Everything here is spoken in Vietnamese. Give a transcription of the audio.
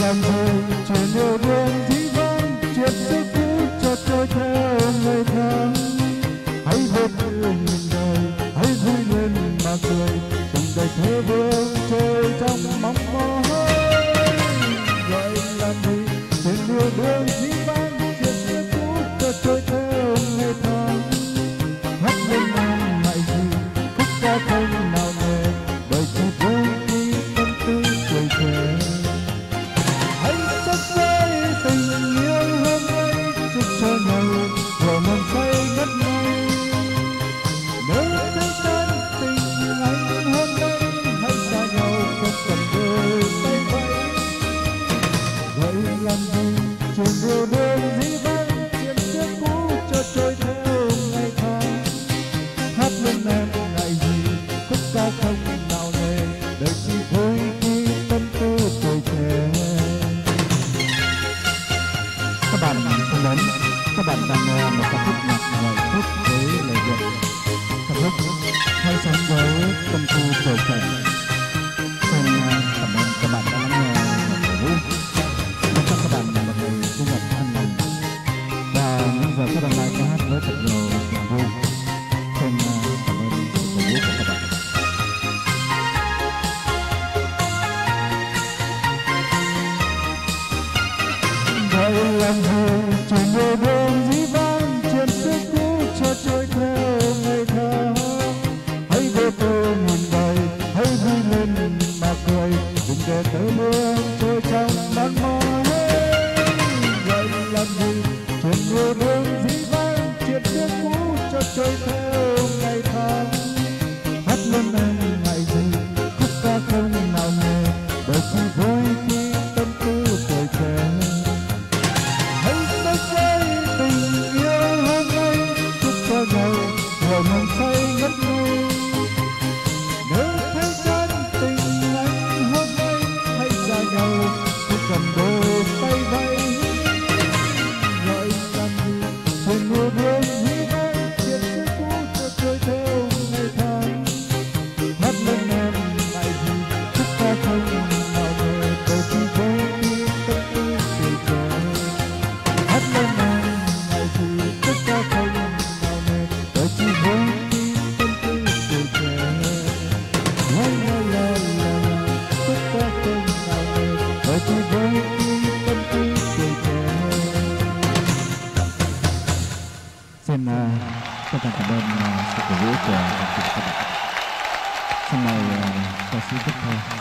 làm gì chuyện yêu đương dĩ vãng, chuyện xưa cũ cho trôi theo ngày tháng. Hãy vô tư nhìn đời, hãy vui lên mà cười, tình đời thế vương trôi trong mong mỏi. Vậy làm gì chuyện yêu đương dĩ vãng, chuyện xưa cũ cho trôi theo ngày tháng. Hát lên em ngại gì khúc ca không nào nề, đời chỉ vui khi tâm tư tuổi trẻ. Hãy sắc với tình yêu hôm nay, chúc cho nhau vừa mong say ngất ngây. Nếu thấy tan tình anh hôm nay, hãy xa nhau không cần đôi tay vẫy. Vậy làm gì chuyện yêu đương dĩ vãng, chuyện xưa cũ cho trôi theo ngày tháng. Hát lên em ngại gì khúc ca không nào nề, đời chỉ vui khi tâm tư tuổi trẻ. Các bạn thân mến, các bạn đang nghe một ca khúc nhạc ngoại khúc với lời Việt. Ca khúc hãy sống với tâm tư tuổi trẻ. Xin cảm ơn các bạn đã lắng nghe nhạc vũ. Chúc các bạn một ngày chủ nhật an lành. Và những giờ các bạn lại ca hát với thật nhiều niềm vui. Xin cảm ơn sự cổ vũ của các bạn. Vậy làm gì chuyện yêu đương dĩ vãng, chuyện xưa cũ cho trôi theo ngày tháng. Hãy vô tư nhìn đời, hãy vui lên mà cười, đừng để tới mưa trôi trong mong mỏi. Vậy làm gì chuyện yêu đương dĩ vãng, chuyện xưa cũ cho trôi theo ngày tháng. Hát lên em ngại gì khúc ca không nào nề, đời chỉ vui khi tâm tư tuổi trẻ. Hãy sống với tình yêu hôm nay, chúc cho nhau vừa mong say ngất ngây. Nếu thấy chán tình anh hôm nay, hãy xa nhau không cần đôi tay vẫy. Vậy làm gì chuyện yêu đương dĩ vãng, chuyện xưa cũ cho trôi theo ngày tháng. Hát lên em ngại gì khúc ca không nào nề, đời chỉ vui khi tâm tư tuổi trẻ. Hát lên em ngại gì khúc ca không nào nề, đời chỉ vui khi tâm tư tuổi trẻ. La la la la la, khúc ca không nào nề, đời chỉ vui khi tâm tư tuổi trẻ. Xin chân thành cảm ơn sự cổ vũ của các bạn. Xin mời ca sĩ tiếp theo.